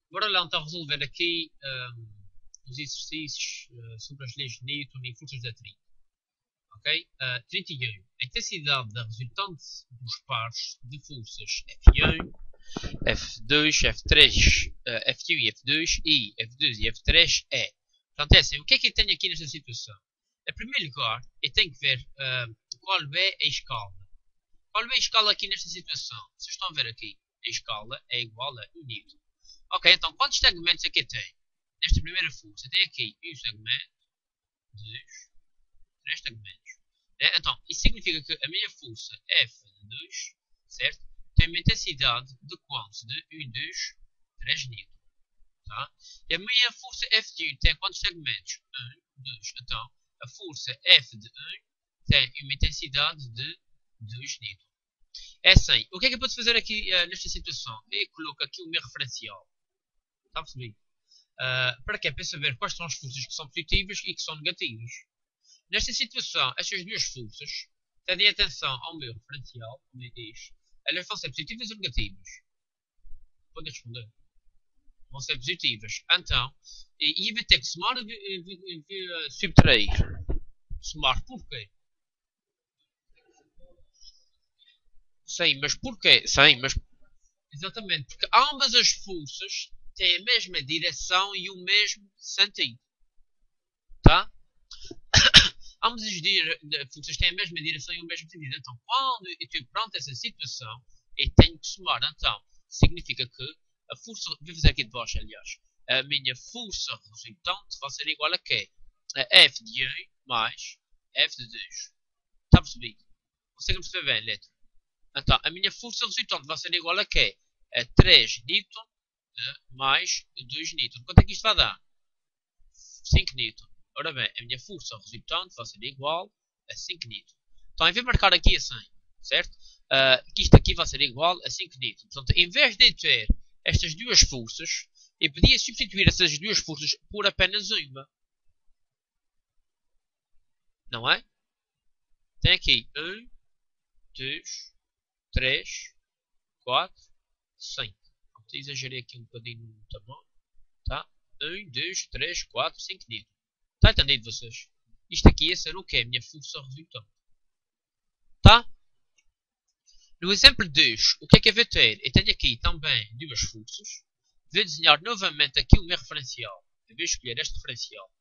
Bora lá então resolver aqui os exercícios sobre as leis de Newton e forças de atrito. Ok? 31. A intensidade da resultante dos pares de forças F1, F2, F3, F1 e F2 e F2 e F3 é. Portanto, é assim, o que é que eu tenho aqui nesta situação? Em primeiro lugar, eu tenho que ver qual é a escala. Qual é a escala aqui nesta situação? Vocês estão a ver aqui, a escala é igual a 1 Newton. Ok, então quantos segmentos aqui tem? Nesta primeira força, tem aqui um segmento, 2, 3 segmentos. Então, isso significa que a minha força F de 2, certo? Tem uma intensidade de quantos? De 1, 2, 3 Newton. Tá? E a minha força F de 1 tem quantos segmentos? 1, 2. Então, a força F de 1 tem uma intensidade de 2 Newton. É assim, o que é que eu posso fazer aqui nesta situação? Eu coloco aqui o meu referencial. Está a perceber? Para quê? Para saber quais são as forças que são positivas e que são negativas. Nesta situação, estas duas forças, tendem atenção ao meu referencial, como eu disse, elas vão ser positivas ou negativas? Podem responder. Vão ser positivas. Então, e vai ter que somar e subtrair. Somar porquê? Sim, mas porquê? Sim, mas... Exatamente, porque ambas as forças têm a mesma direção e o mesmo sentido. Tá? Ambas as forças têm a mesma direção e o mesmo sentido. Então, quando eu estou pronto a essa situação, eu tenho que somar. Então, significa que a força... Vou fazer aqui de baixo, aliás. A minha força resultante vai ser igual a quê? A F de 1 mais F de 2. Está percebido? Conseguem perceber bem, letra? Então, a minha força resultante vai ser igual a quê? A 3 Newton mais 2 Newton. Quanto é que isto vai dar? 5 Newton. Ora bem, a minha força resultante vai ser igual a 5 Newton. Então, eu vou marcar aqui assim, certo? Que isto aqui vai ser igual a 5 Newton. Portanto, em vez de ter estas duas forças, eu podia substituir essas duas forças por apenas uma. Não é? Tem aqui 1, 2, 3, 4, 5. Exagerei aqui um bocadinho no tamanho. Tá? 1, 2, 3, 4, 5 Newton. Está entendido vocês? Isto aqui ia ser o que? A minha força resultante. Tá? No exemplo 2, o que é que eu vou ter? Eu tenho aqui também duas forças. Vou desenhar novamente aqui o meu referencial. Eu vou escolher este referencial.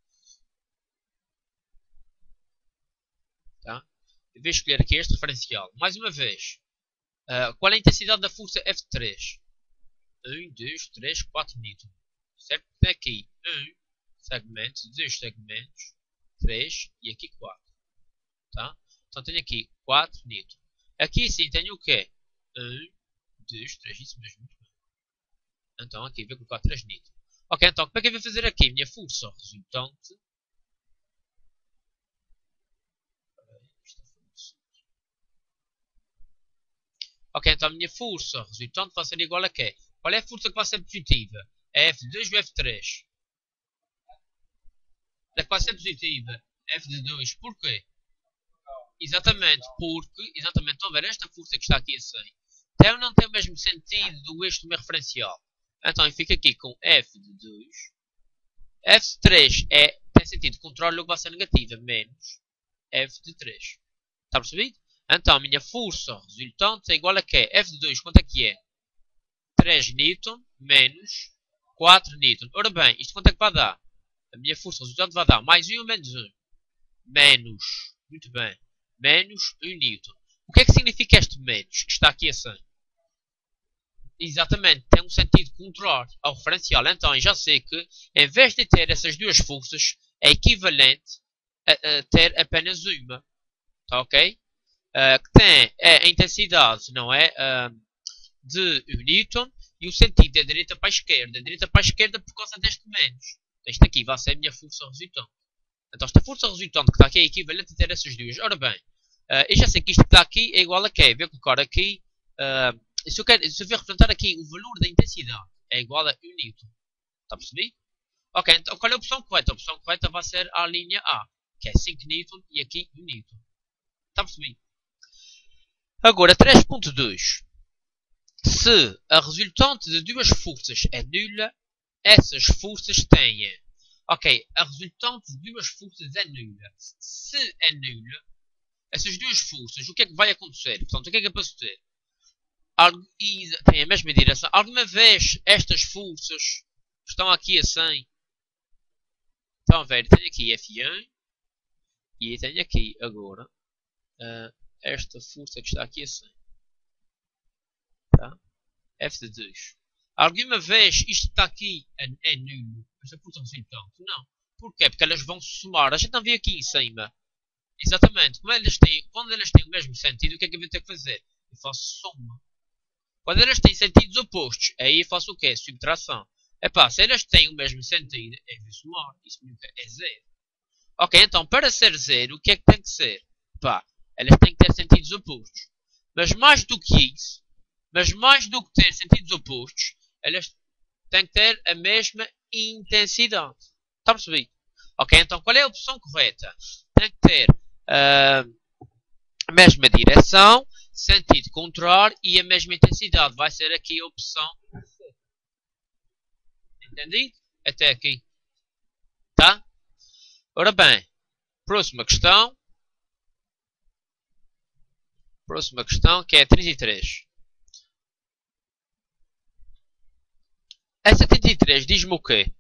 Tá? Eu vou escolher aqui este referencial. Mais uma vez. Qual é a intensidade da força F3? 1, 2, 3, 4 Newton. Certo? Tem aqui 1 segmento, 2 segmentos, 3 e aqui 4. Tá? Então tenho aqui 4 Newton. Aqui sim tenho o quê? 1, 2, 3, isso mesmo. Muito bem. Então aqui vou colocar 3 Newton. Ok, então como é que eu vou fazer aqui? Minha força resultante. Ok, então a minha força resultante vai ser igual a quê? Qual é a força que vai ser positiva? É F2 ou F3? A que vai ser positiva? F de 2. Porquê? Exatamente, porque, exatamente, estão a ver esta força que está aqui assim, tem ou não tem o mesmo sentido do eixo do meu referencial? Então eu fico aqui com F de 2. F de 3 tem sentido contrário, logo vai ser negativa, menos F de 3. Está percebido? Então a minha força resultante é igual a quê? F de 2, quanto é que é? 3 Newton menos 4 Newton. Ora bem, isto quanto é que vai dar? A minha força resultante vai dar mais 1 ou menos 1? Menos. Muito bem. Menos 1 Newton. O que é que significa este menos? Que está aqui assim. Exatamente. Tem um sentido contrário ao referencial. Então, eu já sei que, em vez de ter essas duas forças, é equivalente a ter apenas uma. Tá ok? Que tem a intensidade, não é? De 1 Newton e o sentido da direita para a esquerda. Da direita para a esquerda por causa deste menos. Este aqui vai ser a minha força resultante. Então esta força resultante que está aqui é equivalente a ter essas duas. Ora bem, eu já sei que isto que está aqui é igual a quê? Vou colocar aqui, se eu ver representar aqui o valor da intensidade, é igual a 1 Newton. Está a perceber? Ok, então qual é a opção correta? A opção correta vai ser a linha A, que é 5 Newton e aqui 1 Newton. Está a perceber? Agora 3.2. Se a resultante de duas forças é nula, essas forças têm. Ok, a resultante de duas forças é nula. Se é nula, essas duas forças, o que é que vai acontecer? Portanto, o que é que eu posso ter? E tem a mesma direção. Alguma vez estas forças estão aqui assim? Estão a ver? Tenho aqui F1 e tenho aqui agora esta força que está aqui assim. Tá? F de 2. Alguma vez isto está aqui é nulo? Esta força resultante? Não. Porquê? Porque elas vão se somar. A gente não vê aqui em cima. Exatamente. Quando elas têm o mesmo sentido, o que é que eu vou ter que fazer? Eu faço soma. Quando elas têm sentidos opostos, aí eu faço o quê? Subtração. Epá, se elas têm o mesmo sentido, é vou somar. Isso nunca é zero. Ok, então para ser zero, o que é que tem que ser? Epá, elas têm que ter sentidos opostos. Mas mais do que isso, mais do que ter sentidos opostos, elas têm que ter a mesma intensidade. Está a perceber? Ok, então qual é a opção correta? Tem que ter a mesma direção, sentido contrário e a mesma intensidade. Vai ser aqui a opção C. Entendido? Até aqui. Tá? Ora bem, próxima questão. Próxima questão que é 33. Essa 33 diz-me o quê?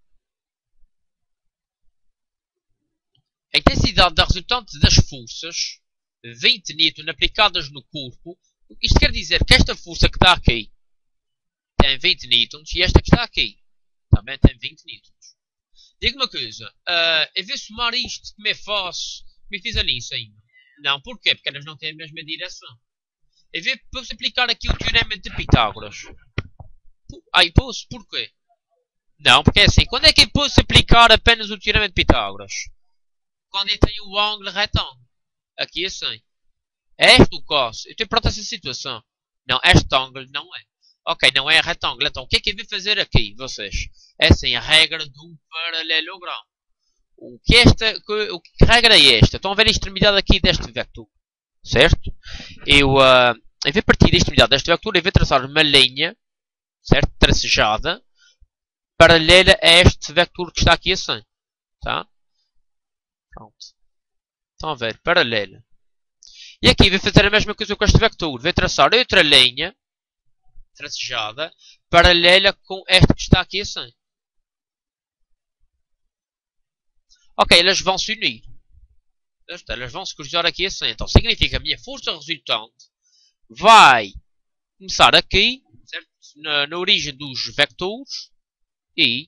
A intensidade da resultante das forças 20 N aplicadas no corpo. Isto quer dizer que esta força que está aqui tem 20 N e esta que está aqui também tem 20 N. Diga-me uma coisa. Eu vou somar isto como é fácil. Como eu fiz ali em cima. Não, porquê? Porque elas não têm a mesma direção. Eu posso aplicar aqui o teorema de Pitágoras. Aí posso? Porquê? Não, porque é assim. Quando é que eu posso aplicar apenas o teorema de Pitágoras? Quando eu tenho o ângulo retângulo. Aqui assim. É este o caso. Eu estou pronto a essa situação. Não, este ângulo não é. Ok, não é retângulo. Então, o que é que eu vou fazer aqui, vocês? É assim, a regra do paralelogramo. Que regra é esta? Estão a ver a extremidade aqui deste vetor. Certo? Eu vou partir da extremidade deste vetor e vou traçar uma linha, certo? Tracejada, paralela a este vetor que está aqui assim. Tá? Pronto. Estão a ver? Paralela. E aqui vou fazer a mesma coisa com este vetor. Vou traçar outra linha tracejada paralela com esta que está aqui assim. Ok, elas vão se unir. Elas vão se cruzar aqui assim. Então significa que a minha força resultante vai começar aqui, certo? Na origem dos vetores e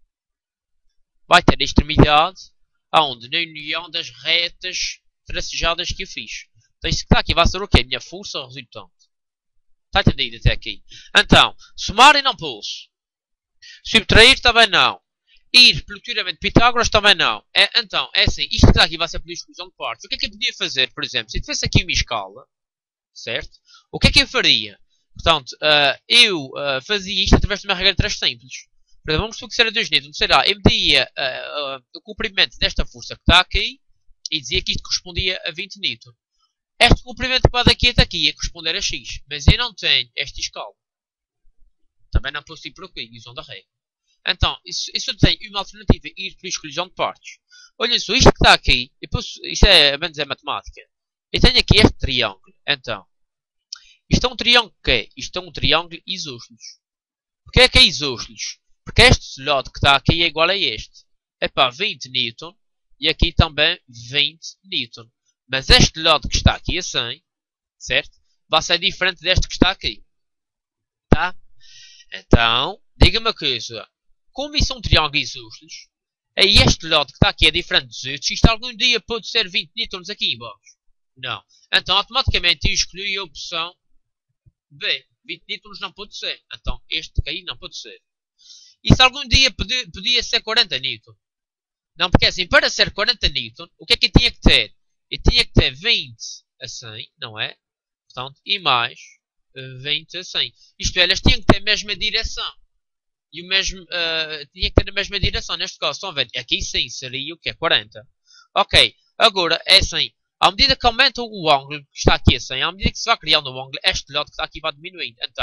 vai ter a extremidade aonde? Na união das retas tracejadas que eu fiz. Então isso que está aqui vai ser o quê? A minha força resultante. Está entendido até aqui? Então, somar e não posso. Subtrair também não. Ir pelo teorema de Pitágoras também não. Então, é assim, isto que está aqui vai ser por exclusão de partes. O que é que eu podia fazer, por exemplo? Se eu tivesse aqui uma escala, certo? O que é que eu faria? Portanto, eu fazia isto através de uma regra de 3 simples. Por exemplo, vamos supor que será 2 N. Será, eu media o comprimento desta força que está aqui e dizia que isto correspondia a 20 N. Este comprimento que vai daqui até aqui ia corresponder a X. Mas eu não tenho esta escala. Também não posso ir por aqui, usando a regra. Então, isso eu tenho uma alternativa, ir por exclusão de partes. Olhem só, isto que está aqui, isto é, menos é matemática. Eu tenho aqui este triângulo. Então, isto é um triângulo que é? Isto é um triângulo isósceles. Porquê é que é isósceles? Porque este lado que está aqui é igual a este. É para 20 N e aqui também 20 N. Mas este lado que está aqui assim, certo? Vai ser diferente deste que está aqui. Tá? Então, diga-me uma coisa. Como isso é um triângulo isósceles, aí este lado que está aqui é diferente dos outros, isto algum dia pode ser 20 N aqui embaixo? Não. Então, automaticamente eu escolhi a opção B. 20 N não pode ser. Então, este aqui não pode ser. E se algum dia podia ser 40 N? Não, porque assim, para ser 40 N, o que é que eu tinha que ter? Eu tinha que ter 20 assim, não é? Portanto, e mais 20 assim. Isto é, elas tinham que ter a mesma direção. E o mesmo, tinha que ter a mesma direção. Neste caso, estão a ver? Aqui sim seria o que é 40. Ok, agora é assim. À medida que aumenta o ângulo que está aqui assim, à medida que se vai criando o ângulo, este lado que está aqui vai diminuindo. Então,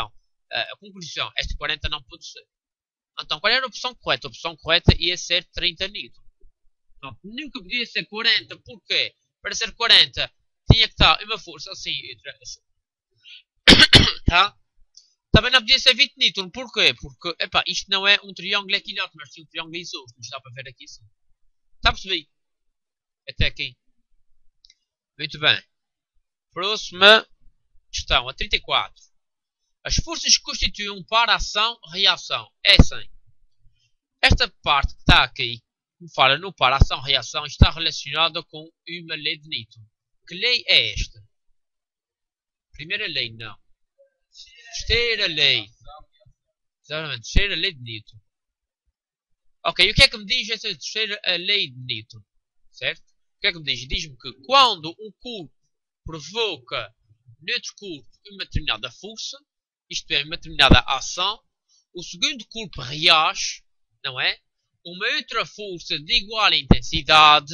A conclusão, esta 40 não pode ser. Então, qual era a opção correta? A opção correta ia ser 30 newton. Então, nunca podia ser 40. Porquê? Para ser 40, tinha que estar uma força assim. Tá? Também não podia ser 20 newton. Porquê? Porque, epá, isto não é um triângulo equilátero, mas sim um triângulo isósceles. Isto dá para ver aqui assim. Está a perceber? Até aqui. Muito bem. Próxima questão, a 34. As forças que constituem um par ação-reação é assim. Esta parte que está aqui, que fala no par ação-reação, está relacionada com uma lei de Newton. Que lei é esta? Primeira lei, não. Terceira lei. Exatamente, terceira lei de Newton. Ok, e o que é que me diz essa terceira lei de Newton? Certo? O que é que me diz? Diz-me que quando um corpo provoca noutro corpo uma determinada força, isto é, uma determinada ação, o segundo corpo reage, não é? Uma outra força de igual intensidade,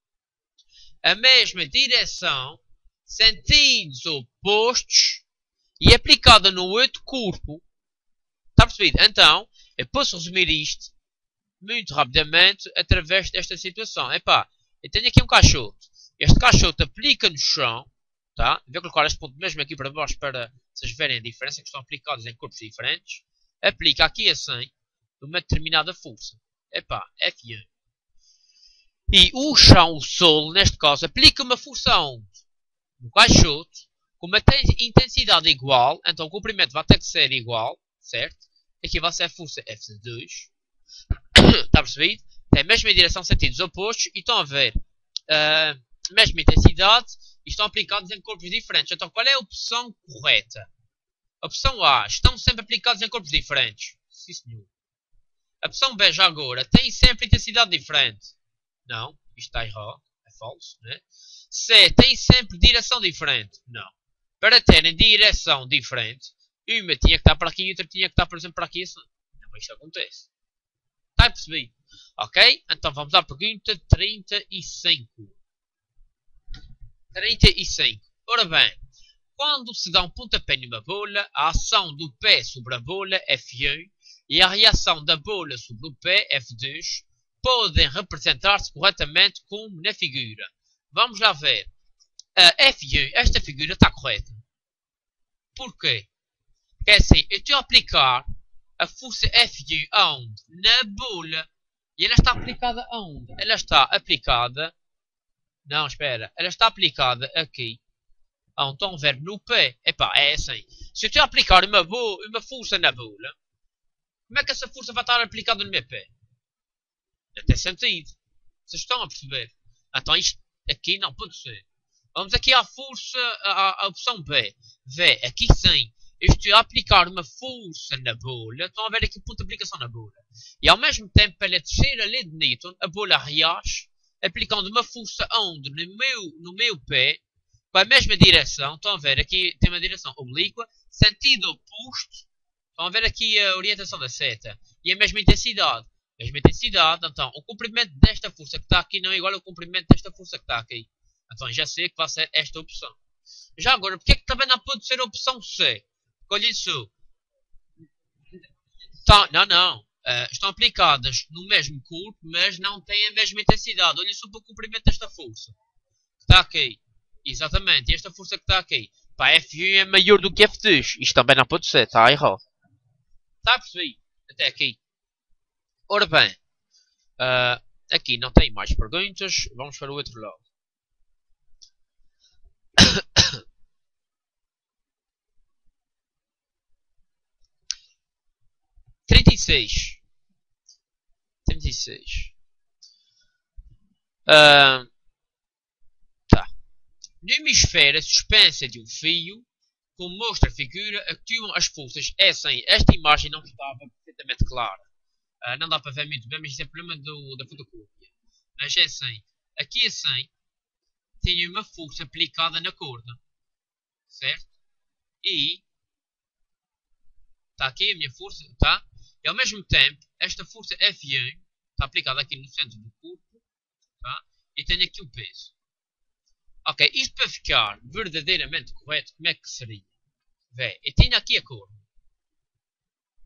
a mesma direção, sentidos opostos e aplicada no outro corpo. Está percebido? Então, eu posso resumir isto muito rapidamente através desta situação. Epá, eu tenho aqui um caixote. Este caixote aplica no chão, tá? Vou colocar este ponto mesmo aqui para baixo para vocês verem a diferença, que estão aplicados em corpos diferentes. Aplica aqui assim, uma determinada força. Epá, F1. E o chão, o solo, neste caso, aplica uma força onde? No caixote, com uma intensidade igual, então o comprimento vai ter que ser igual, certo? Aqui vai ser a força F2. Está percebido? Tem a mesma direção, sentidos opostos, e estão a ver a mesma intensidade, e estão aplicados em corpos diferentes. Então qual é a opção correta? A opção A, estão sempre aplicados em corpos diferentes. Sim, senhor. A opção B, já agora, tem sempre intensidade diferente. Não, isto está errado, é falso, né? C, tem sempre direção diferente. Não. Para terem direção diferente, uma tinha que estar para aqui e outra tinha que estar, por exemplo, para aqui assim. Não, isto acontece. Está a perceber? Ok? Então vamos à pergunta 35. 35. Ora bem, quando se dá um pontapé numa bola, a ação do pé sobre a bola, F1, e a reação da bola sobre o pé, F2, podem representar-se corretamente como na figura. Vamos lá ver. A F1, esta figura está correta. Porquê? Porque assim, eu estou a aplicar a força F1 aonde? Na bola. E ela está aplicada aonde? Ela está aplicada... Não, espera. Ela está aplicada aqui. Aonde estão a ver no pé. Epá, é assim. Se eu estou a aplicar uma força na bola, como é que essa força vai estar aplicada no meu pé? Não tem sentido. Vocês estão a perceber? Então isto aqui não pode ser. Vamos aqui à força, à opção B. V, aqui sim. Eu estou a aplicar uma força na bola. Estão a ver aqui o ponto de aplicação na bola. E ao mesmo tempo, pela terceira lei de Newton, a bola reage, aplicando uma força onde? No meu pé, com a mesma direção. Estão a ver aqui, tem uma direção oblíqua, sentido oposto. Estão a ver aqui a orientação da seta. E a mesma intensidade. Mesma intensidade, então, o comprimento desta força que está aqui não é igual ao comprimento desta força que está aqui. Então, já sei que vai ser esta opção. Já agora, porque é que também não pode ser a opção C? Olha isso. Tá, não. Estão aplicadas no mesmo corpo, mas não têm a mesma intensidade. Olha só para o comprimento desta força. Que está aqui. Exatamente, e esta força que está aqui. Pá, F1 é maior do que F2. Isto também não pode ser, está errado. Está a perceber? Até aqui. Ora bem, aqui não tem mais perguntas, vamos para o outro lado. Trinta e seis. Tá. Numa esfera suspensa de um fio, como mostra a figura, actuam as forças. Esta imagem não estava perfeitamente clara. Não dá para ver muito bem, mas isso é problema da fotocópia. Mas é assim. Aqui assim, tem uma força aplicada na corda. Certo? E está aqui a minha força, tá? E ao mesmo tempo, esta força F1 está aplicada aqui no centro do corpo, tá? E tenho aqui o peso. Ok, isto para ficar verdadeiramente correto, como é que seria? Vê, eu tenho aqui a corda.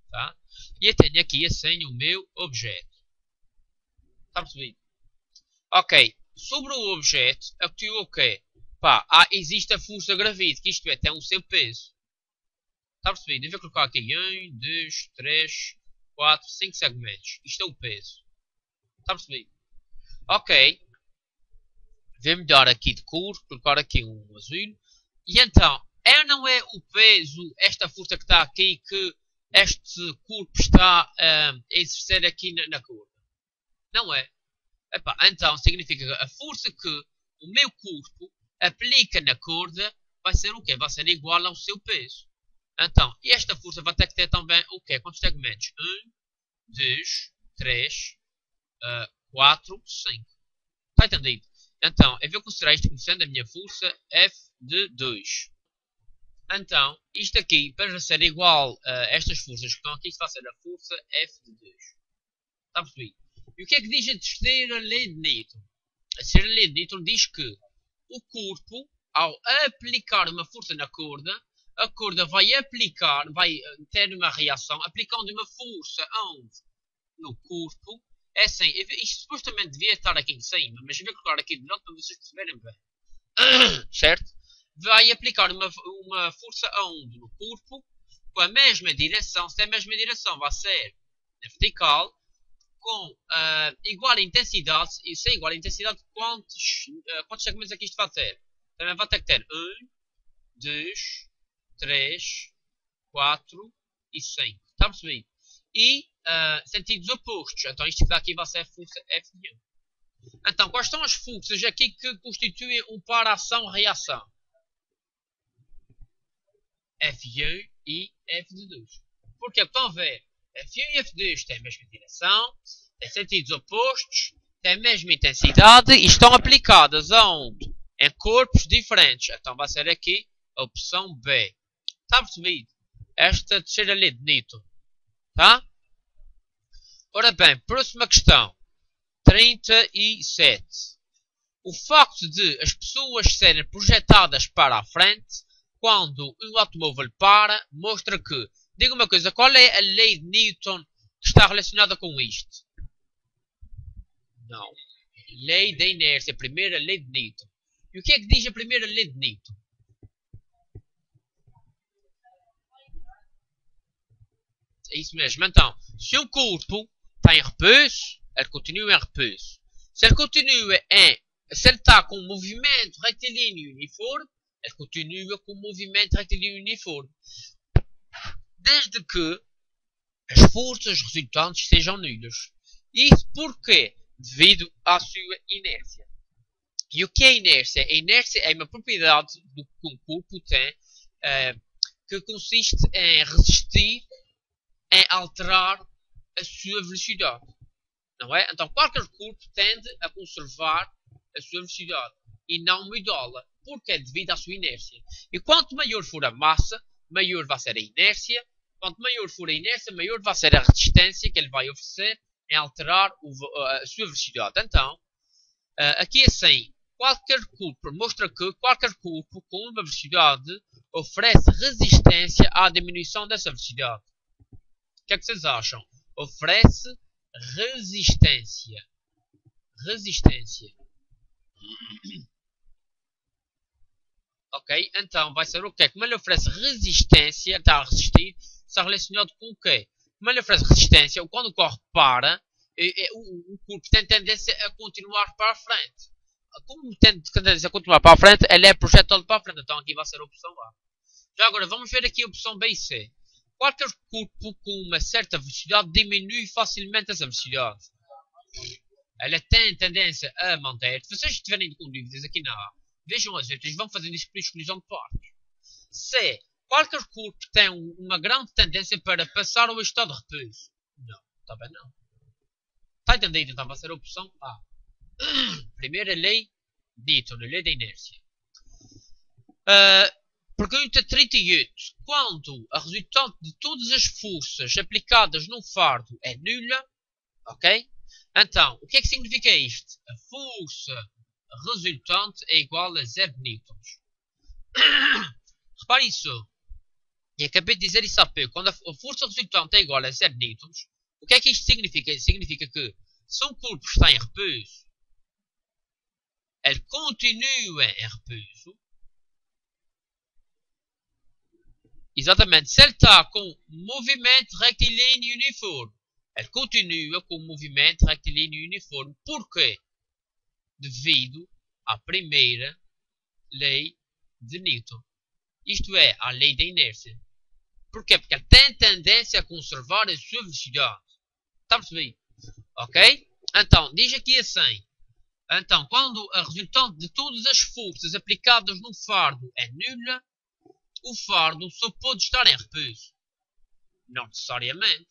Tá? E eu tenho aqui assim o meu objeto. Está percebido? Ok. Sobre o objeto, aqui o quê? Pá, existe a força gravídica, isto é, tem o seu peso. Está percebido? Eu vou colocar aqui 1, 2, 3, 4, 5 segmentos. Isto é o peso. Está percebido? Ok. Vou mudar aqui de cor, colocar aqui um azul. E então, não é o peso, esta força que está aqui, que este corpo está a exercer aqui na corda? Não é? Epá, então significa que a força que o meu corpo aplica na corda vai ser o quê? Vai ser igual ao seu peso. Então, e esta força vai ter que ter também o quê? Quantos segmentos? 1, 2, 3, 4, 5. Está entendido? Então, eu vou considerar isto como sendo a minha força F de 2. Então, isto aqui, para ser igual a estas forças que estão aqui, isto vai ser a força F de 2. Está percebido? E o que é que diz a terceira lei de Newton? A terceira lei de Newton diz que o corpo, ao aplicar uma força na corda, a corda vai ter uma reação, aplicando uma força onde? No corpo. É assim, isto supostamente devia estar aqui em cima, mas eu vou colocar aqui de novo para vocês perceberem bem. Certo? Vai aplicar uma força onde? No corpo, com a mesma direção. Se é a mesma direção, vai ser vertical, com igual intensidade. E sem igual intensidade, quantos segmentos aqui isto vai ter? Também vai ter que ter 1, 2, 3, 4 e 5. Está percebido? E sentidos opostos. Então isto daqui vai ser a força F1. Então, quais são as forças aqui que constituem um par ação-reação? F1 e F2. Porque estão a ver, F1 e F2 têm a mesma direção, têm sentidos opostos, têm a mesma intensidade e estão aplicadas aonde? Em corpos diferentes. Então vai ser aqui a opção B. Está percebido? Esta terceira lei de Newton. Tá? Ora bem, próxima questão. 37. O facto de as pessoas serem projetadas para a frente quando um automóvel para, mostra que... Diga uma coisa, qual é a lei de Newton que está relacionada com isto? Não. Lei da inércia, a primeira lei de Newton. E o que é que diz a primeira lei de Newton? É isso mesmo. Então, se um corpo está em repouso, ele continua em repouso. Se ele está com um movimento retilíneo uniforme, ele continua com um movimento retilíneo uniforme. Desde que as forças resultantes sejam nulas. Isso porquê? Devido à sua inércia. E o que é inércia? A inércia é uma propriedade que um corpo tem que consiste em resistir, em alterar a sua velocidade. Não é? Então qualquer corpo tende a conservar a sua velocidade e não mudá-la, porque é devido à sua inércia. E quanto maior for a massa, maior vai ser a inércia. Quanto maior for a inércia, maior vai ser a resistência que ele vai oferecer em alterar a sua velocidade. Então, aqui assim, qualquer corpo mostra que qualquer corpo com uma velocidade oferece resistência à diminuição dessa velocidade. O que é que vocês acham? Oferece resistência. Resistência. Ok? Então vai ser o quê? Como ele oferece resistência, está a resistir, está relacionado com o quê? Como ele oferece resistência, quando o carro para, o corpo tem tendência a continuar para a frente. Como tem tendência a continuar para a frente, ele é projetado para a frente. Então aqui vai ser a opção A. Já agora vamos ver aqui a opção B e C. Qualquer corpo com uma certa velocidade diminui facilmente essa velocidade. Ela tem tendência a manter. Se vocês estiverem com dúvidas aqui na A, vejam as letras e vão fazendo isso por exclusão de partes. C. Qualquer corpo tem uma grande tendência para passar ao estado de repouso. Não, também não. Está entendido? Então vai ser a opção A. Primeira lei de Newton, a lei da inércia. Pergunta 38. Quando a resultante de todas as forças aplicadas num fardo é nula, ok? Então, o que é que significa isto? A força resultante é igual a 0 newtons. Reparem só. e acabei de dizer isso há pouco, quando a força resultante é igual a 0 newtons, o que é que isto significa? Isto significa que se um corpo está em repouso, ele continua em repouso. Exatamente, se ele está com movimento retilíneo uniforme, ele continua com movimento retilíneo uniforme. Porquê? Devido à primeira lei de Newton. Isto é, à lei da inércia. Porquê? Porque ele tem tendência a conservar a sua velocidade. Está a perceber? Ok? Então, diz aqui assim. Então, quando a resultante de todas as forças aplicadas no fardo é nula, o fardo só pode estar em repouso. Não necessariamente.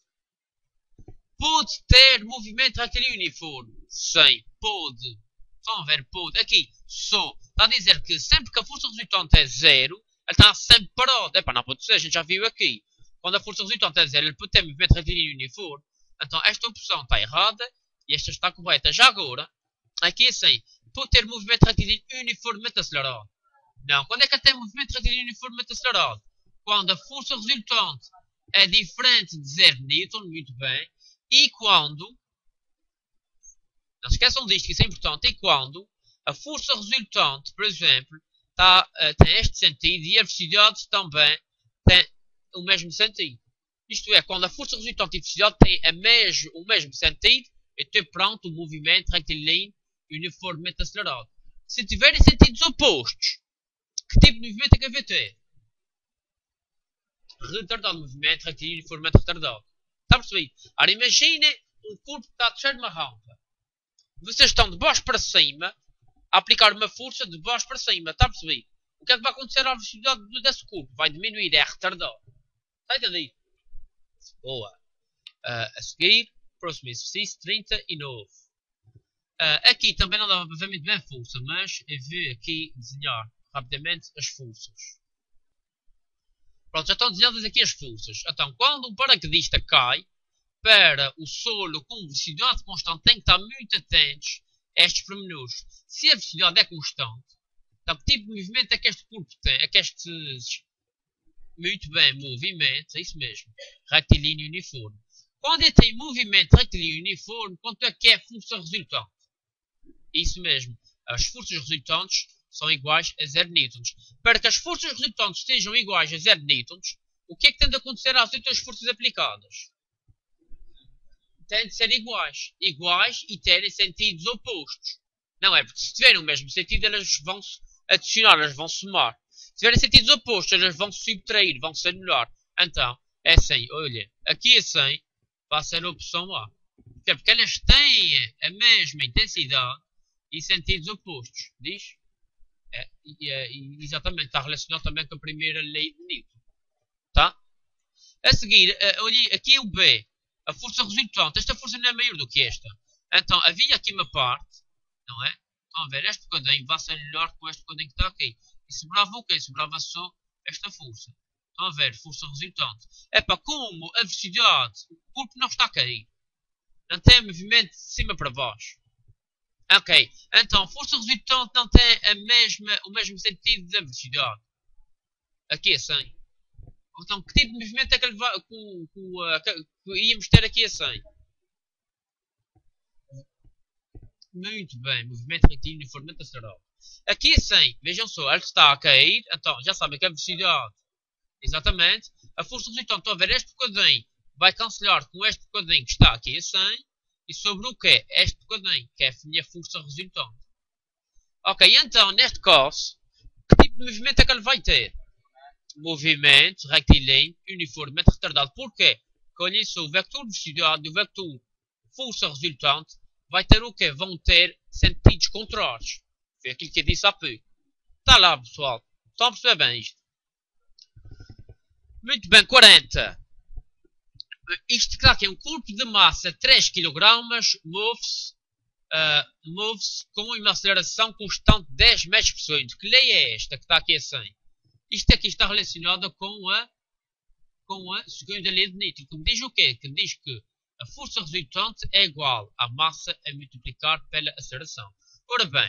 Pode ter movimento retilíneo uniforme. Sim, pode. Estão a ver? Pode. Aqui, só. Está a dizer que sempre que a força resultante é zero, ele está sempre parado. Epá, não pode ser, a gente já viu aqui. Quando a força resultante é zero, ele pode ter movimento retilíneo uniforme. Então, esta opção está errada e esta está correta. Já agora, aqui assim, pode ter movimento retilíneo uniformemente acelerado. Não, quando é que ele tem movimento retilíneo uniformemente acelerado? Quando a força resultante é diferente de 0 Newton, muito bem, e quando, não se esqueçam disto, que isso é importante, e quando a força resultante, por exemplo, tem este sentido e a velocidade também tem o mesmo sentido. Isto é, quando a força resultante e a velocidade têm o mesmo sentido, então pronto, o movimento retilíneo uniformemente acelerado. Se tiverem sentidos opostos, que tipo de movimento é que vai ter? Retardado, movimento retilíneo uniformemente retardado. Está a perceber? Ora, imaginem um corpo que está a descer uma rampa. Vocês estão de baixo para cima a aplicar uma força de baixo para cima. Está a perceber? O que é que vai acontecer à velocidade desse corpo? Vai diminuir, é retardado. Está a entender? Boa. A seguir, próximo exercício 39. Aqui também não dava para ver muito bem a força, mas eu vou aqui desenhar rapidamente as forças. Pronto, já estão desenhadas aqui as forças. Então, quando um paraquedista cai para o solo com velocidade constante, tem que estar muito atentos a estes pormenores. Se a velocidade é constante, então que tipo de movimento é que este corpo tem? É que estes, muito bem, movimentos, é isso mesmo, retilíneo uniforme. Quando ele tem movimento retilíneo uniforme, quanto é que é a força resultante? Isso mesmo, as forças resultantes são iguais a 0 newtons. Para que as forças resultantes sejam iguais a 0 newtons, o que é que tem de acontecer às outras forças aplicadas? Têm de ser iguais. Iguais e terem sentidos opostos. Não é? Porque se tiverem o mesmo sentido, elas vão se adicionar, elas vão somar. Se tiverem sentidos opostos, elas vão se subtrair, vão se anular. Então, é assim, olha, aqui assim, vai ser a opção A. Porque elas têm a mesma intensidade e sentidos opostos. Diz? Exatamente, está relacionado também com a primeira lei de Newton. Tá? A seguir, olha, aqui é o B. A força resultante. Esta força não é maior do que esta. Então, havia aqui uma parte, não é? Estão a ver, este bocadinho vai ser melhor com este bocadinho que está aqui. E sobrava o quê? Sobrava só esta força. Estão a ver, força resultante. Epá, como a velocidade, o corpo não está a cair. Não tem movimento de cima para baixo. Ok, então, força resultante não tem o mesmo sentido da velocidade. Aqui assim. Então, que tipo de movimento é que ele vai, que íamos ter aqui assim? Muito bem, movimento retilíneo uniformemente acelerado. Aqui assim, vejam só, ele está a cair, então já sabem que a velocidade, exatamente, a força resultante, estão a ver este bocadinho, vai cancelar com este bocadinho que está aqui assim, e sobre o que? Este bocadinho, que é a minha força resultante. Ok, então, neste caso, que tipo de movimento é que ele vai ter? Movimento retilíneo uniformemente retardado. Porquê? Porque isso, o vetor velocidade e o vetor força resultante vai ter o quê? Vão ter sentidos contrários. Foi aquilo que eu disse há pouco. Está lá, pessoal. Estão a perceber bem isto? Muito bem, 40. Isto que aqui é um corpo de massa 3 kg, move-se com uma aceleração constante de 10 metros por segundo. Que lei é esta que está aqui assim? Isto aqui está relacionado com a segunda lei de Newton. Que diz o quê? Que diz que a força resultante é igual à massa a multiplicar pela aceleração. Ora bem,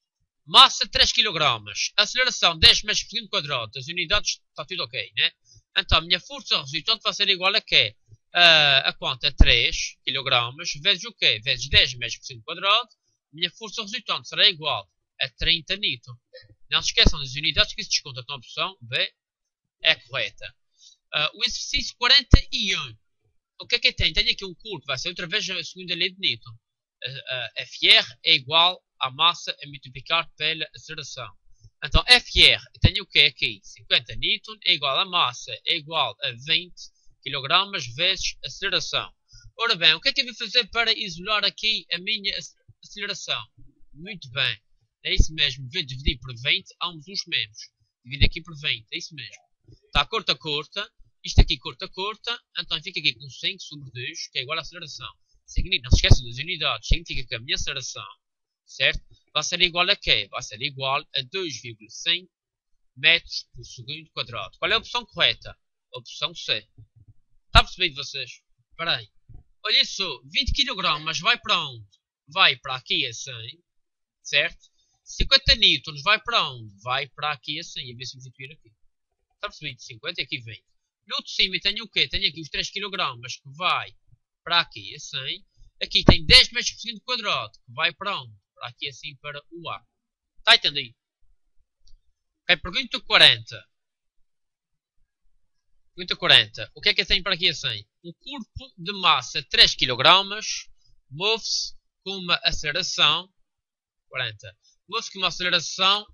massa 3 kg, aceleração 10 metros por segundo quadrado, as unidades está tudo ok, né? Então, a minha força resultante vai ser igual a quê? A quanto? A 3 kg vezes o quê? Vezes 10 metros por segundo quadrado. Minha força resultante será igual a 30 newton. Não se esqueçam das unidades que se desconta. Então a opção B é correta. O exercício 41. O que é que tem? Tenho aqui um corpo, vai ser outra vez a segunda lei de Newton. Fr é igual à massa a multiplicar pela aceleração. Então, Fr, tenho o que aqui? 50 Newton é igual a massa, é igual a 20 kg vezes aceleração. Ora bem, o que é que eu vou fazer para isolar aqui a minha aceleração? Muito bem, é isso mesmo, vou dividir por 20 ambos os membros. Divido aqui por 20, é isso mesmo. Está curta, isto aqui curta, então fica aqui com 5 sobre 2, que é igual à aceleração. Não se esqueçam das unidades, significa que a minha aceleração, certo? Vai ser igual a quê? Vai ser igual a 2,5 metros por segundo quadrado. Qual é a opção correta? A opção C. Está percebido vocês? Espera aí. Olha só, 20 kg vai para onde? Vai para aqui a 100, certo? 50 newtons vai para onde? Vai para aqui a 100, a ver se substituir aqui. Está percebido? 50 e aqui 20. No de cima tenho o quê? Tenho aqui os 3 kg que vai para aqui a 100. Aqui tem 10 metros por segundo quadrado que vai para onde? Para aqui assim para o A. Está entendido? Ok, pergunta 40. Pergunta 40. O que é que eu tenho para aqui a 100? Um corpo de massa 3 kg move-se com uma aceleração 40. Move-se com uma aceleração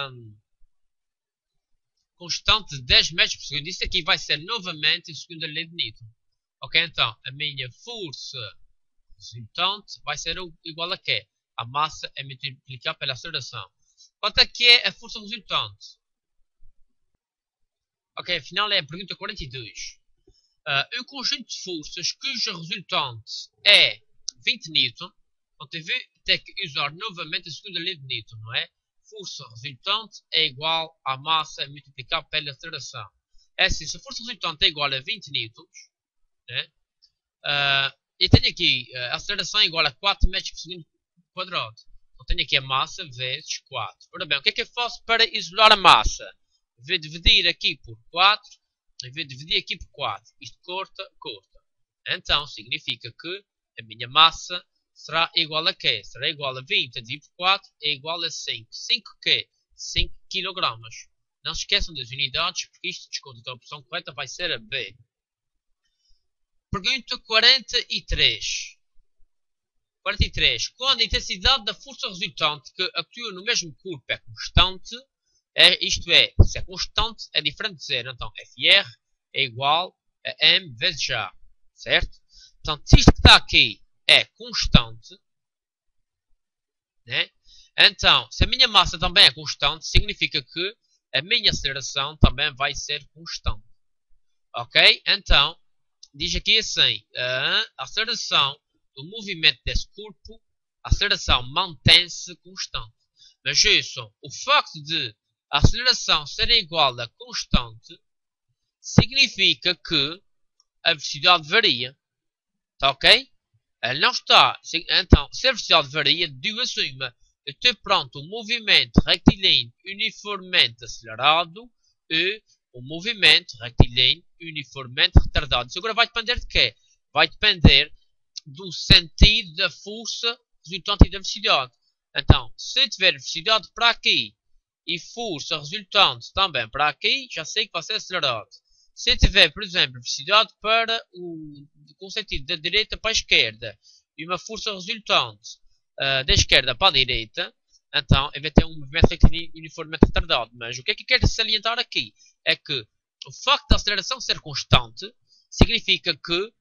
constante de 10 metros por segundo. Isso aqui vai ser novamente a segunda lei de Newton. Ok, então a minha força resultante vai ser igual a quê? A massa é multiplicar pela aceleração. Quanto é que é a força resultante? Ok, afinal é a pergunta 42. Um conjunto de forças cuja resultante é 20 newton. Então tem que usar novamente a segunda lei de Newton, não é? Força resultante é igual à massa multiplicada pela aceleração. É assim, se a força resultante é igual a 20 newtons, né? E tenho aqui a aceleração é igual a 4 metros por segundo quadrado. Então tenho aqui a massa vezes 4. Ora bem, o que é que eu faço para isolar a massa? Vou dividir aqui por 4 e vou dividir aqui por 4. Isto corta. Então significa que a minha massa será igual a quê? Será igual a 20 dividido por 4 é igual a 5. 5 quê? 5 kg. Não se esqueçam das unidades, porque isto desconta. Então a opção correta vai ser a B. Pergunta 43. 43. Quando a intensidade da força resultante que atua no mesmo corpo é constante, isto é, se é constante, é diferente de zero. Então, Fr é igual a M vezes A. Certo? Portanto, se isto que está aqui é constante, né? Então, se a minha massa também é constante, significa que a minha aceleração também vai ser constante. Ok? Então, diz aqui assim, a aceleração do movimento desse corpo, a aceleração mantém-se constante. Mas isso, o facto de a aceleração ser igual a constante, significa que a velocidade varia. Está ok? Ela não está. Então, se a velocidade varia, de acima, eu estou pronto um movimento retilíneo uniformemente acelerado e um movimento retilíneo uniformemente retardado. Isso agora vai depender de quê? Vai depender do sentido da força resultante da velocidade. Então, se tiver velocidade para aqui e força resultante também para aqui, já sei que vai ser acelerado. Se tiver, por exemplo, velocidade para com sentido da direita para a esquerda e uma força resultante da esquerda para a direita, então vai ter um movimento retilíneo uniformemente retardado. Mas o que é que eu quero salientar aqui? É que o facto da aceleração ser constante significa que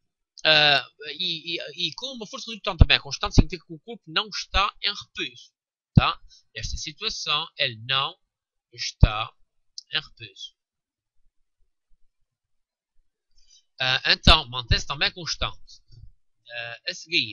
e como uma força resultante também é constante, significa que o corpo não está em repouso. Tá? Nesta situação, ele não está em repouso. Então, mantém-se também constante. A seguir,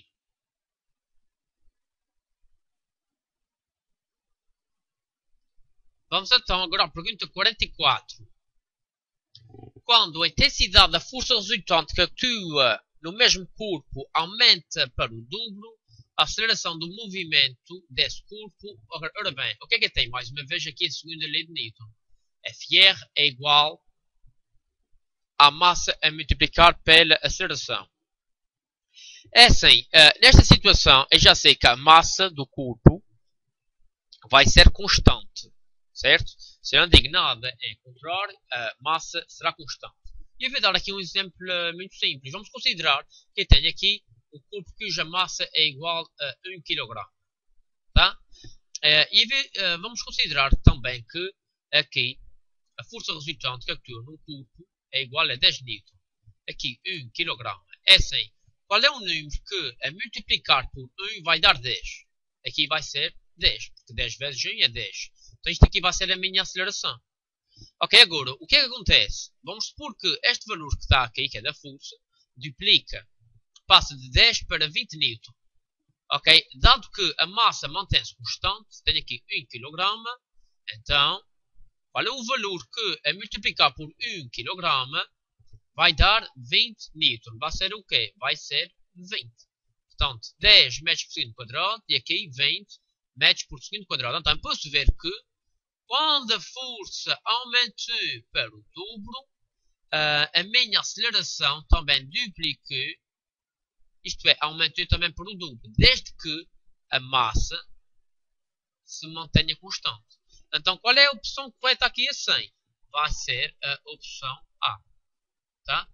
vamos então agora à pergunta 44. Quando a intensidade da força resultante que atua no mesmo corpo aumenta para o dobro, a aceleração do movimento desse corpo... Ora bem, o que é que tem? Mais uma vez aqui a segunda lei de Newton. Fr é igual a massa a multiplicar pela aceleração. É assim, nesta situação, eu já sei que a massa do corpo vai ser constante, certo? Se eu não digo nada em contrário, a massa será constante. E eu vou dar aqui um exemplo muito simples. Vamos considerar que eu tenho aqui um corpo cuja massa é igual a 1 kg. Tá? Vamos considerar também que aqui a força resultante que atua no corpo é igual a 10 N. Aqui 1 kg. É assim, qual é o número que a multiplicar por 1 vai dar 10? Aqui vai ser 10, porque 10 vezes 1 é 10. Então isto aqui vai ser a minha aceleração. Ok, agora, o que é que acontece? Vamos supor que este valor que está aqui, que é da força, duplica, passa de 10 para 20 N. Ok, dado que a massa mantém-se constante, tenho aqui 1 kg, então, qual é o valor que a multiplicar por 1 kg vai dar 20 N? Vai ser o quê? Vai ser 20. Portanto, 10 metros por segundo quadrado e aqui 20 metros por segundo quadrado. Então, posso ver que quando a força aumentou para o dobro, a minha aceleração também duplicou, isto é, aumentou também para o dobro, desde que a massa se mantenha constante. Então, qual é a opção correta aqui assim? Vai ser a opção A. Tá?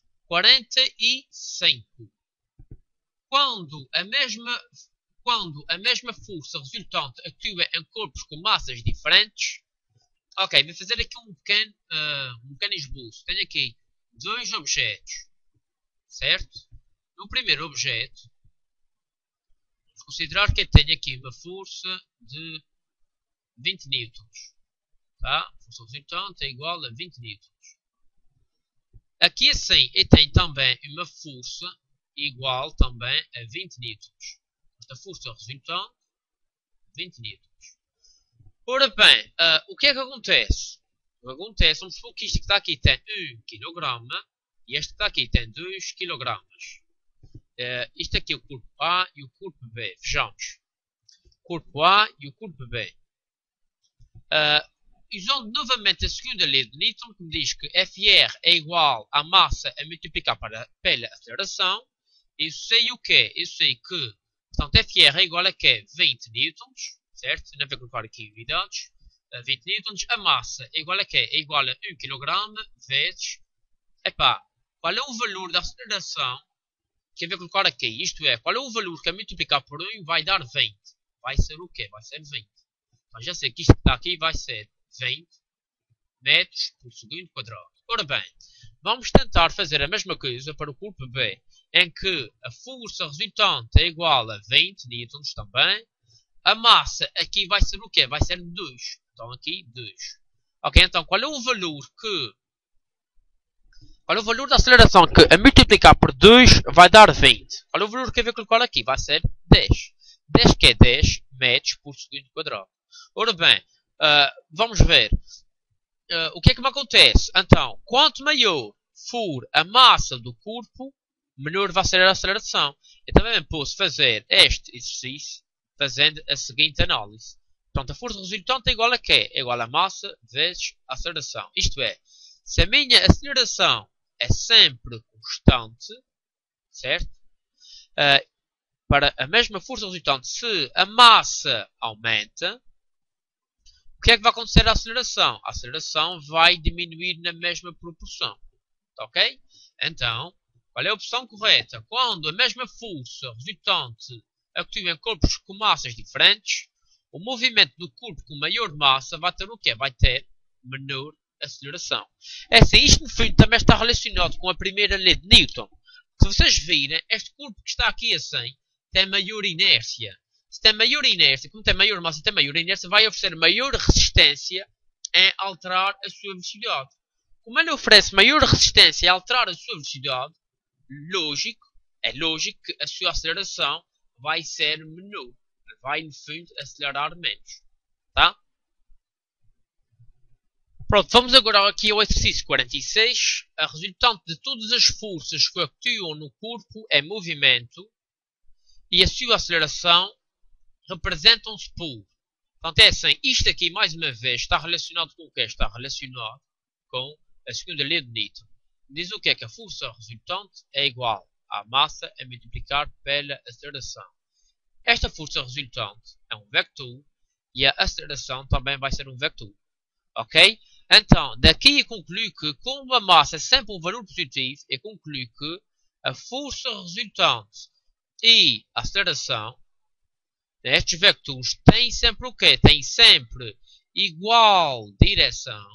45. Quando a mesma força resultante atua em corpos com massas diferentes. Ok, vou fazer aqui um pequeno esboço. Tenho aqui dois objetos, certo? No primeiro objeto, vamos considerar que eu tenho aqui uma força de 20 newtons. Tá? A força resultante é igual a 20 newtons. Aqui assim, eu tenho também uma força igual também a 20 newtons. Esta força resultante, 20 newtons. Ora bem, o que é que acontece? O que acontece, vamos supor que isto que está aqui tem 1 kg e este que está aqui tem 2 kg. Isto aqui é o corpo A e o corpo B. Vejamos. Corpo A e o corpo B. Usando novamente a segunda lei de Newton, que me diz que Fr é igual à massa a multiplicar pela aceleração. Eu sei o quê? Eu sei que, portanto, Fr é igual a quê? 20 newtons, certo? Não vou colocar aqui unidades. 20 newtons. A massa é igual a quê? É igual a 1 kg vezes, qual é o valor da aceleração que eu vou colocar aqui? Isto é, qual é o valor que a multiplicar por 1 vai dar 20? Vai ser o quê? Vai ser 20. Então já sei que isto que está aqui vai ser 20 metros por segundo quadrado. Ora bem, vamos tentar fazer a mesma coisa para o corpo B, em que a força resultante é igual a 20 newtons também. A massa aqui vai ser o quê? Vai ser 2. Então aqui 2. Ok, então qual é o valor da aceleração que a multiplicar por 2 vai dar 20? Qual é o valor que eu vou colocar aqui? Vai ser 10. 10 que é 10 metros por segundo quadrado. Ora bem, vamos ver. O que é que me acontece? Então, quanto maior for a massa do corpo, menor vai ser a aceleração. Eu também posso fazer este exercício fazendo a seguinte análise. Portanto, a força resultante é igual a quê? É igual a massa vezes a aceleração. Isto é, se a minha aceleração é sempre constante, certo? Para a mesma força resultante, se a massa aumenta, o que é que vai acontecer à aceleração? A aceleração vai diminuir na mesma proporção. Ok? Então, qual é a opção correta? Quando a mesma força resultante atua em corpos com massas diferentes, o movimento do corpo com maior massa vai ter o quê? Vai ter menor aceleração. É assim, isto no fundo também está relacionado com a primeira lei de Newton. Se vocês virem, este corpo que está aqui assim tem maior inércia. Se tem maior inércia, como tem maior massa e tem maior inércia, vai oferecer maior resistência em alterar a sua velocidade. Como ele oferece maior resistência em alterar a sua velocidade, é lógico que a sua aceleração vai ser menor. Vai, no fundo, acelerar menos. Tá? Pronto, vamos agora aqui ao exercício 46. A resultante de todas as forças que atuam no corpo é movimento e a sua aceleração representam-se por. Portanto, é assim, isto aqui, mais uma vez, está relacionado com o que? Está relacionado com a segunda lei de Newton. diz o que é que a força resultante é igual à massa a multiplicar pela aceleração. Esta força resultante é um vetor e a aceleração também vai ser um vetor. Ok? Então, daqui eu concluo que, como a massa é sempre um valor positivo, eu concluo que a força resultante e a aceleração destes vetores têm sempre o quê? Têm sempre igual direção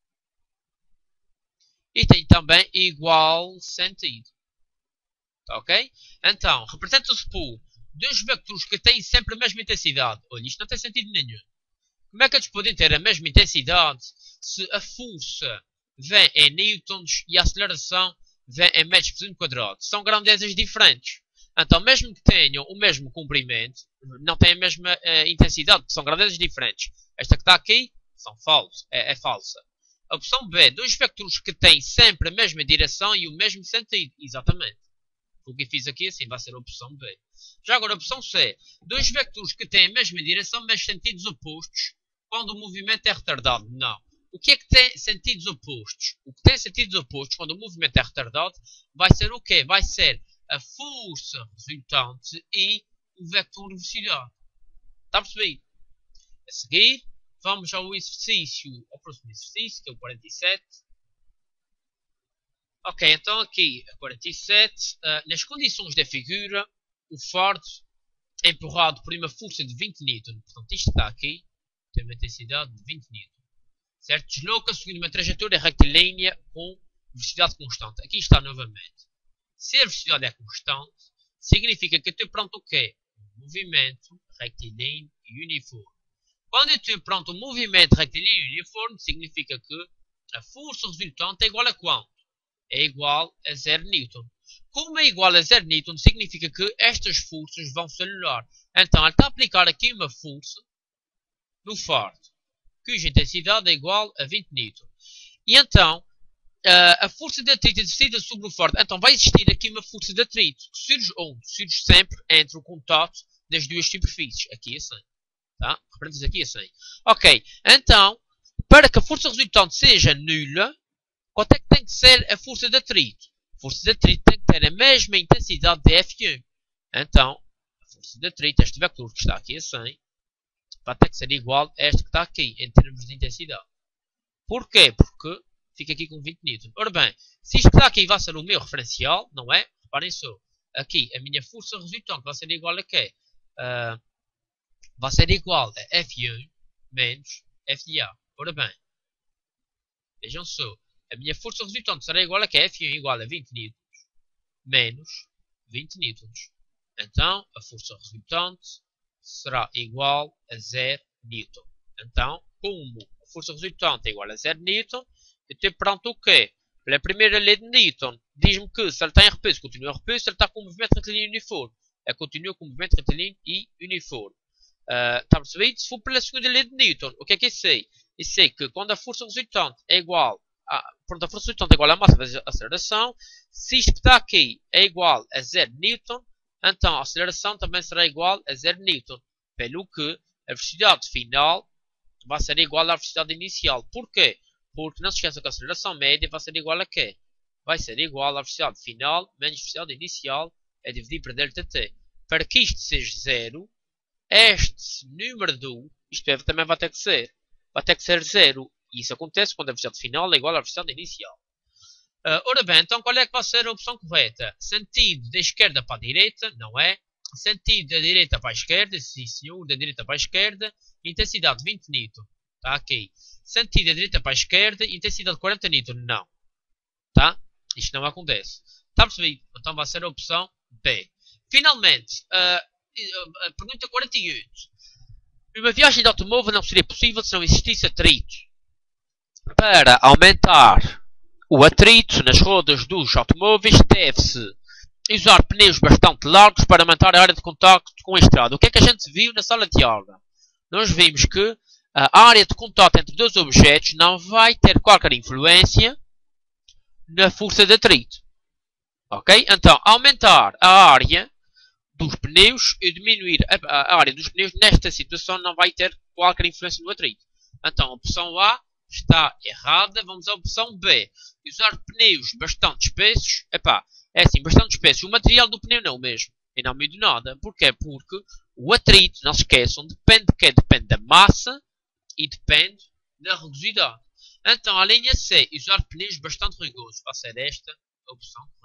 e têm também igual sentido. Ok? Então, representa-se por dois vetores que têm sempre a mesma intensidade. Olha, isto não tem sentido nenhum. Como é que eles podem ter a mesma intensidade se a força vem em newtons e a aceleração vem em metros por segundo quadrado? São grandezas diferentes. Então, mesmo que tenham o mesmo comprimento, não têm a mesma intensidade, porque são grandezas diferentes. Esta que está aqui é falsa. A opção B, dois vetores que têm sempre a mesma direção e o mesmo sentido. Exatamente. O que eu fiz aqui assim vai ser a opção B. Já agora a opção C, dois vetores que têm a mesma direção, mas sentidos opostos, quando o movimento é retardado. Não. O que é que tem sentidos opostos? O que tem sentidos opostos quando o movimento é retardado vai ser o quê? Vai ser a força resultante e o vetor de velocidade. Está a perceber? A seguir, vamos ao próximo exercício, que é o 47. Ok, então aqui, a 47, nas condições da figura, o fardo é empurrado por uma força de 20 N. Portanto, isto está aqui, tem uma intensidade de 20 N. Certo? Desloca-se seguindo uma trajetória retilínea com velocidade constante. Aqui está novamente. Se a velocidade é constante, significa que eu estou pronto o quê? Um movimento retilíneo e uniforme. Quando eu estou pronto um movimento retilíneo e uniforme, significa que a força resultante é igual a quanto? É igual a 0 Newton. Como é igual a 0 Newton, significa que estas forças vão se anular. Então, ele está a aplicar aqui uma força no fardo, cuja intensidade é igual a 20 Newton. E então, a força de atrito exercida sobre o fardo. Então, vai existir aqui uma força de atrito, que surge onde? Surge sempre entre o contato das duas superfícies. Aqui assim. Tá? Representa aqui assim. Ok. Então, para que a força resultante seja nula, quanto é que tem que ser a força de atrito? A força de atrito tem que ter a mesma intensidade de F1. Então, a força de atrito, este vetor que está aqui assim, vai ter que ser igual a este que está aqui, em termos de intensidade. Porquê? Porque fica aqui com 20 N. Ora bem, se isto que está aqui vai ser o meu referencial, não é? Reparem só. Aqui, a minha força resultante vai ser igual a quê? Vai ser igual a F1 menos FA. Ora bem, vejam só. A minha força resultante será igual a que F1 igual a 20 N menos 20 N. Então, a força resultante será igual a 0 N. Então, como a força resultante é igual a 0 N, eu tenho pronto o quê? Pela primeira lei de Newton, diz-me que se ele está em repouso, continua em repouso, se ele está com movimento retilíneo uniforme. Ele continua com movimento retilíneo e uniforme. Está percebido? Se for pela segunda lei de Newton, o que é que eu sei? Eu sei que quando a força resultante é igual a força resultante é igual à massa vezes a aceleração, se isto que está aqui é igual a 0 Newton, então a aceleração também será igual a 0 Newton. Pelo que a velocidade final vai ser igual à velocidade inicial. Porquê? Porque não se esqueça que a aceleração média vai ser igual a quê? Vai ser igual à velocidade final menos velocidade inicial é dividir por ΔT. Para que isto seja 0, este número do, isto é, também vai ter que ser 0. E isso acontece quando a velocidade final é igual à velocidade inicial. Ora bem, então qual é que vai ser a opção correta? Sentido da esquerda para a direita, não é? Sentido da direita para a esquerda, sim senhor, da direita para a esquerda, intensidade 20 N. Tá aqui. Sentido da direita para a esquerda, intensidade 40 N. Não. Tá? Isto não acontece. Está percebido? Então vai ser a opção B. Finalmente, a pergunta 48. Uma viagem de automóvel não seria possível se não existisse atrito. Para aumentar o atrito nas rodas dos automóveis, deve-se usar pneus bastante largos para aumentar a área de contacto com a estrada. O que é que a gente viu na sala de aula? Nós vimos que a área de contato entre dois objetos não vai ter qualquer influência na força de atrito. Ok? Então, aumentar a área dos pneus e diminuir a área dos pneus nesta situação não vai ter qualquer influência no atrito. Então, a opção A está errada. Vamos à opção B. Usar pneus bastante espessos. Epá, é assim, bastante espessos. O material do pneu não mesmo. E não meio de nada. Porquê? Porque o atrito, não se esqueçam, depende de quê? Depende da massa e depende da rugosidade. Então, a linha C, usar pneus bastante rugosos. Vai ser esta a opção.